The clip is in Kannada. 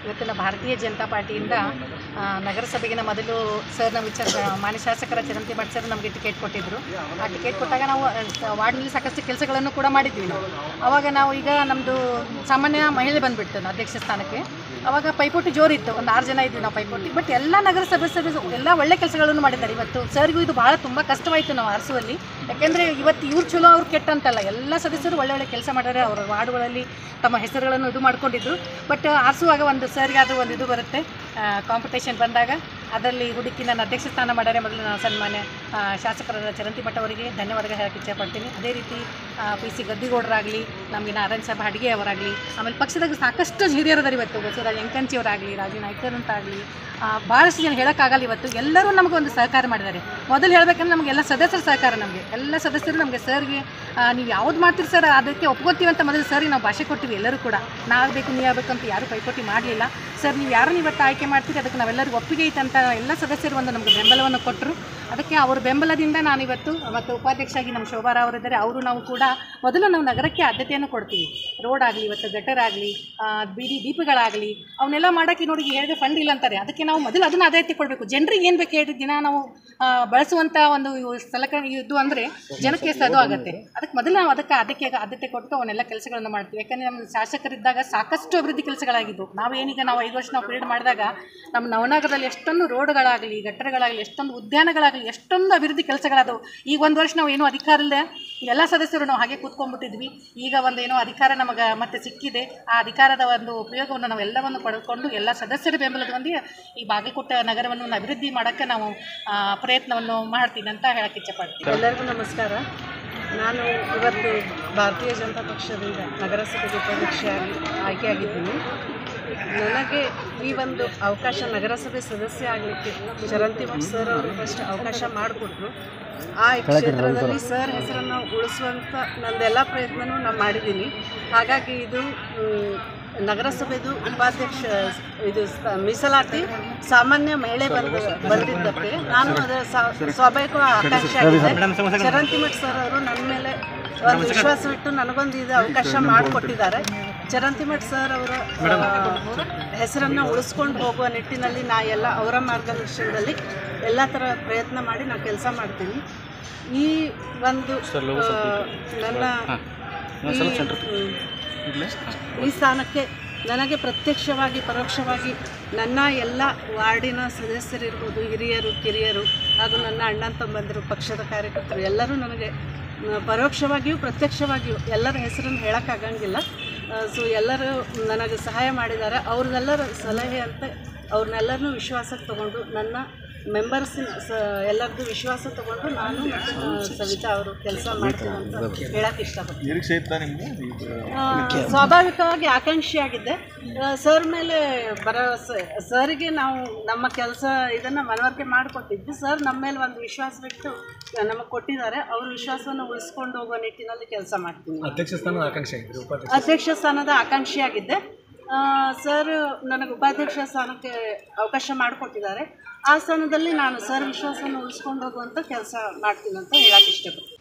ಇವತ್ತಿನ ಭಾರತೀಯ ಜನತಾ ಪಾರ್ಟಿಯಿಂದ ನಗರಸಭೆಗಿನ ಮೊದಲು ಸರ್ ನಮ್ಮ ಮಾನ್ಯ ಶಾಸಕರ ಚರಂತಿ ಮಠ್ ಸರ್ ನಮಗೆ ಟಿಕೆಟ್ ಕೊಟ್ಟಿದ್ದರು. ಆ ಟಿಕೆಟ್ ಕೊಟ್ಟಾಗ ನಾವು ವಾರ್ಡ್ನಲ್ಲಿ ಸಾಕಷ್ಟು ಕೆಲಸಗಳನ್ನು ಕೂಡ ಮಾಡಿದ್ವಿ ನಾವು. ಆವಾಗ ನಾವು ಈಗ ನಮ್ಮದು ಸಾಮಾನ್ಯ ಮಹಿಳೆ ಬಂದುಬಿಡ್ತು ಅಧ್ಯಕ್ಷ ಸ್ಥಾನಕ್ಕೆ. ಆವಾಗ ಪೈಪೋಟಿ ಜೋರಿತ್ತು, ಒಂದು 6 ಜನ ಇದ್ವಿ ನಾವು ಪೈಪೋಟಿ. ಬಟ್ ಎಲ್ಲ ನಗರ ಸದಸ್ಯರು ಎಲ್ಲ ಒಳ್ಳೆ ಕೆಲಸಗಳನ್ನು ಮಾಡಿದ್ದಾರೆ. ಇವತ್ತು ಸರ್ಗೂ ಇದು ಭಾಳ ತುಂಬ ಕಷ್ಟವಾಯಿತು ನಾವು ಆರಿಸುವಲ್ಲಿ. ಯಾಕೆಂದರೆ ಇವತ್ತು ಇವ್ರು ಚಲೋ ಅವ್ರು ಕೆಟ್ಟ ಅಂತಲ್ಲ, ಎಲ್ಲ ಸದಸ್ಯರು ಒಳ್ಳೆ ಕೆಲಸ ಮಾಡಿದ್ದಾರೆ. ಅವರ ವಾರ್ಡ್ಗಳಲ್ಲಿ ತಮ್ಮ ಹೆಸರುಗಳನ್ನು ಇದು ಮಾಡ್ಕೊಂಡಿದ್ರು. ಬಟ್ ಆರಿಸುವಾಗ ಒಂದು ಸರ್ಗೆ ಅದು ಒಂದು ಇದು ಬರುತ್ತೆ, ಕಾಂಪಿಟೇಷನ್ ಬಂದಾಗ ಅದರಲ್ಲಿ ಹುಡುಕಿ ನನ್ನ ಅಧ್ಯಕ್ಷ ಸ್ಥಾನ ಮಾಡಿದರೆ ಮೊದಲು ನಾನು ಸನ್ಮಾನ್ಯ ಶಾಸಕರಾದ ಚರಂತಿ ಮಠ ಅವರಿಗೆ ಧನ್ಯವಾದ ಹೇಳಕ್ಕೆ ಇಚ್ಛೆಪಡ್ತೀನಿ. ಅದೇ ರೀತಿ PC ಗದ್ದಿಗೌಡರಾಗಲಿ, ನಮಗೆ ನಾರಾಯಣ ಸಾಹೇಬ್ ಅಡಿಗೆ ಅವರಾಗಲಿ, ಆಮೇಲೆ ಪಕ್ಷದಾಗ ಸಾಕಷ್ಟು ಹಿರಿಯರದಾರ ಇವತ್ತು, ಬಸವರಾಜ್ ಎಂಕಂಚಿ ಅವರಾಗಲಿ, ರಾಜು ನಾಯ್ಕರ್ ಅಂತಾಗಲಿ, ಭಾಳಷ್ಟು ಜನ ಹೇಳೋಕ್ಕಾಗಲ್ಲ. ಇವತ್ತು ಎಲ್ಲರೂ ನಮಗೊಂದು ಸಹಕಾರ ಮಾಡಿದ್ದಾರೆ. ಮೊದಲು ಹೇಳಬೇಕಂದ್ರೆ ನಮಗೆಲ್ಲ ಸದಸ್ಯರ ಸಹಕಾರ, ಎಲ್ಲ ಸದಸ್ಯರು ನಮಗೆ ಸರ್ಗೆ ನೀವು ಯಾವ್ದು ಮಾಡ್ತೀರಿ ಸರ್ ಅದಕ್ಕೆ ಒಪ್ಕೋತೀವಿ ಅಂತ ಮೊದಲು ಸರ್ಗೆ ನಾವು ಭಾಷೆ ಕೊಟ್ಟಿವಿ. ಎಲ್ಲರೂ ಕೂಡ ನಾವು ಬೇಕು ನೀವು ಆಗಬೇಕಂತ ಯಾರೂ ಪೈಪೋಟಿ ಮಾಡಲಿಲ್ಲ. ಸರ್ ನೀವು ಯಾರನ್ನು ಇವತ್ತು ಆಯ್ಕೆ ಮಾಡ್ತೀರಿ ಅದಕ್ಕೆ ನಾವೆಲ್ಲರಿಗೂ ಒಪ್ಪಿಗೆ ಐತೆ ಅಂತ ಎಲ್ಲ ಸದಸ್ಯರು ಒಂದು ನಮಗೆ ಬೆಂಬಲವನ್ನು ಕೊಟ್ಟರು. ಅದಕ್ಕೆ ಅವ್ರ ಬೆಂಬಲದಿಂದ ನಾನಿವತ್ತು ಮತ್ತು ಉಪಾಧ್ಯಕ್ಷರಾಗಿ ನಮ್ಮ ಶೋಭಾರಾವ್ ಅವರಿದ್ದಾರೆ. ಅವರು ನಾವು ಕೂಡ ಮೊದಲು ನಾವು ನಗರಕ್ಕೆ ಆದ್ಯತೆಯನ್ನು ಕೊಡ್ತೀವಿ. ರೋಡ್ ಆಗಲಿ, ಇವತ್ತು ಗಟರ್ ಆಗಲಿ, ಬೀದಿ ದೀಪಗಳಾಗಲಿ, ಅವನ್ನೆಲ್ಲ ಮಾಡೋಕ್ಕೆ ನೋಡಿ ಹೇಳಿದ್ರೆ ಫಂಡ್ ಇಲ್ಲ ಅಂತಾರೆ. ಅದಕ್ಕೆ ನಾವು ಮೊದಲು ಅದನ್ನು ಆದ್ಯತೆ ಕೊಡಬೇಕು. ಜನರಿಗೆ ಏನು ಬೇಕು ಹೇಳಿದ ದಿನ ನಾವು ಬಳಸುವಂಥ ಒಂದು ಸಲಕರಣೆ ಇದು ಅಂದರೆ ಜನಕ್ಕೆ ಅದು ಆಗುತ್ತೆ. ಅದಕ್ಕೆ ಮೊದಲು ನಾವು ಅದಕ್ಕೆ ಆದ್ಯತೆ ಕೊಟ್ಟು ಅವನ್ನೆಲ್ಲ ಕೆಲಸಗಳನ್ನು ಮಾಡ್ತೀವಿ. ಯಾಕಂದರೆ ನಮ್ಮ ಶಾಸಕರಿದ್ದಾಗ ಸಾಕಷ್ಟು ಅಭಿವೃದ್ಧಿ ಕೆಲಸಗಳಾಗಿದ್ದು, ನಾವೇನೀಗ ನಾವು 5 ವರ್ಷ ನಾವು ಪೀರಿಯಡ್ ಮಾಡಿದಾಗ ನಮ್ಮ ನವನಗರದಲ್ಲಿ ಎಷ್ಟೊಂದು ರೋಡ್ಗಳಾಗಲಿ, ಗಟ್ಟರಗಳಾಗಲಿ, ಎಷ್ಟೊಂದು ಉದ್ಯಾನಗಳಾಗಲಿ, ಎಷ್ಟೊಂದು ಅಭಿವೃದ್ಧಿ ಕೆಲಸಗಳಾದವು. ಈಗ 1 ವರ್ಷ ನಾವು ಏನೂ ಅಧಿಕಾರ ಇಲ್ಲದೆ ಎಲ್ಲ ಸದಸ್ಯರು ನಾವು ಹಾಗೆ ಕೂತ್ಕೊಂಡ್ಬಿಟ್ಟಿದ್ವಿ. ಈಗ ಒಂದು ಏನೋ ಅಧಿಕಾರ ನಮಗೆ ಮತ್ತೆ ಸಿಕ್ಕಿದೆ. ಆ ಅಧಿಕಾರದ ಒಂದು ಉಪಯೋಗವನ್ನು ನಾವು ಎಲ್ಲವನ್ನು ಪಡೆದುಕೊಂಡು ಎಲ್ಲ ಸದಸ್ಯರ ಬೆಂಬಲದೊಂದಿಗೆ ಈ ಬಾಗಲಕೋಟೆ ನಗರವನ್ನು ಅಭಿವೃದ್ಧಿ ಮಾಡೋಕ್ಕೆ ನಾವು ಪ್ರಯತ್ನವನ್ನು ಮಾಡ್ತೀನಿ ಅಂತ ಹೇಳಕ್ಕೆ ಇಚ್ಛೆಪಡ್ತೀನಿ. ಎಲ್ಲರಿಗೂ ನಮಸ್ಕಾರ. ನಾನು ಇವತ್ತು ಭಾರತೀಯ ಜನತಾ ಪಕ್ಷದಿಂದ ನಗರಸಭೆಗೆ ಉಪಾಧ್ಯಕ್ಷೆಯಾಗಿ ಆಯ್ಕೆಯಾಗಿದ್ದೀನಿ. ನನಗೆ ಈ ಒಂದು ಅವಕಾಶ ನಗರಸಭೆ ಸದಸ್ಯ ಆಗಲಿಕ್ಕೆ ಚರಂತಿ ಮಠ್ ಸರ್ ಅವರು ಫಸ್ಟ್ ಅವಕಾಶ ಮಾಡಿಕೊಟ್ರು. ಆ ಕ್ಷೇತ್ರದಲ್ಲಿ ಸರ್ ಹೆಸರನ್ನು ಉಳಿಸುವಂಥ ನಂದೆಲ್ಲ ಪ್ರಯತ್ನವೂ ನಾನು ಮಾಡಿದ್ದೀನಿ. ಹಾಗಾಗಿ ಇದು ನಗರಸಭೆದು ಉಪಾಧ್ಯಕ್ಷ ಇದು ಮೀಸಲಾತಿ ಸಾಮಾನ್ಯ ಮಹಿಳೆ ಬಂದಿದ್ದಕ್ಕೆ ನಾನು ಅದರ ಸ್ವಾಭಾವಿಕ ಆಕಾಂಕ್ಷೆ ಆಗಿದೆ. ಚರಂತಿ ಮಠ್ ಸರ್ ಅವರು ನನ್ನ ಮೇಲೆ ಒಂದು ವಿಶ್ವಾಸವಿಟ್ಟು ನನಗೊಂದು ಇದು ಅವಕಾಶ ಮಾಡಿಕೊಟ್ಟಿದ್ದಾರೆ. ಚರಂತಿ ಮಠ್ ಸರ್ ಅವರ ಹೆಸರನ್ನು ಉಳಿಸ್ಕೊಂಡು ಹೋಗುವ ನಿಟ್ಟಿನಲ್ಲಿ ಎಲ್ಲ ಅವರ ಮಾರ್ಗದರ್ಶನದಲ್ಲಿ ಎಲ್ಲ ಥರ ಪ್ರಯತ್ನ ಮಾಡಿ ನಾನು ಕೆಲಸ ಮಾಡ್ತೀನಿ. ಈ ಒಂದು ನನ್ನ ಈ ಸ್ಥಾನಕ್ಕೆ ನನಗೆ ಪ್ರತ್ಯಕ್ಷವಾಗಿ ಪರೋಕ್ಷವಾಗಿ ನನ್ನ ಎಲ್ಲ ವಾರ್ಡಿನ ಸದಸ್ಯರಿರ್ಬೋದು, ಹಿರಿಯರು ಕಿರಿಯರು ಹಾಗೂ ನನ್ನ ಅಣ್ಣ ತಮ್ಮಂದಿರು, ಪಕ್ಷದ ಕಾರ್ಯಕರ್ತರು ಎಲ್ಲರೂ ನನಗೆ ಪರೋಕ್ಷವಾಗಿಯೂ ಪ್ರತ್ಯಕ್ಷವಾಗಿಯೂ ಎಲ್ಲರ ಹೆಸರನ್ನು ಹೇಳೋಕ್ಕಾಗಂಗಿಲ್ಲ. ಸೊ ಎಲ್ಲರೂ ನನಗೆ ಸಹಾಯ ಮಾಡಿದ್ದಾರೆ. ಅವ್ರನ್ನೆಲ್ಲರ ಸಲಹೆ ಅಂತ ಅವ್ರನ್ನೆಲ್ಲರನ್ನೂ ವಿಶ್ವಾಸಕ್ಕೆ ತಗೊಂಡು ನನ್ನ ಮೆಂಬರ್ಸ್ ಎಲ್ಲರದ್ದು ವಿಶ್ವಾಸ ತಗೊಂಡು ನಾನು ಸವಿತಾ ಅವರು ಕೆಲಸ ಮಾಡ್ತೀನಿ ಅಂತ ಹೇಳಕ್ಕೆ ಇಷ್ಟಪಡ್ತೀನಿ. ಸ್ವಾಭಾವಿಕವಾಗಿ ಆಕಾಂಕ್ಷಿಯಾಗಿದ್ದೆ. ಸರ್ ಮೇಲೆ ಭರವಸೆ, ಸರ್ಗೆ ನಾವು ನಮ್ಮ ಕೆಲಸ ಇದನ್ನು ಮನವರಿಕೆ ಮಾಡಿಕೊಟ್ಟಿದ್ವಿ. ಸರ್ ನಮ್ಮ ಮೇಲೆ ಒಂದು ವಿಶ್ವಾಸ ಬಿಟ್ಟು ನಮಗೆ ಕೊಟ್ಟಿದ್ದಾರೆ. ಅವ್ರ ವಿಶ್ವಾಸವನ್ನು ಉಳಿಸ್ಕೊಂಡು ಹೋಗೋ ನಿಟ್ಟಿನಲ್ಲಿ ಕೆಲಸ ಮಾಡ್ತೀನಿ. ಅಧ್ಯಕ್ಷ ಸ್ಥಾನದ ಆಕಾಂಕ್ಷಿಯಾಗಿದ್ದೆ. ಸರ್ ನನಗೆ ಉಪಾಧ್ಯಕ್ಷ ಸ್ಥಾನಕ್ಕೆ ಅವಕಾಶ ಮಾಡಿಕೊಟ್ಟಿದ್ದಾರೆ. ಆ ಸ್ಥಾನದಲ್ಲಿ ನಾನು ಸರ್ ವಿಶ್ವಾಸವನ್ನು ಉಳಿಸ್ಕೊಂಡು ಹೋಗುವಂಥ ಕೆಲಸ ಮಾಡ್ತೀನಿ ಅಂತ ಹೇಳಕ್ಕೆ ಇಷ್ಟಪಡ್ತೀನಿ.